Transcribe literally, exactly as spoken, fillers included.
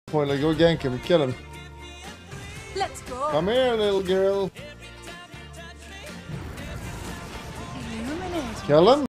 Point, like, go gank him, kill him. Let's go. Come here, little girl. Illuminating. Kill him.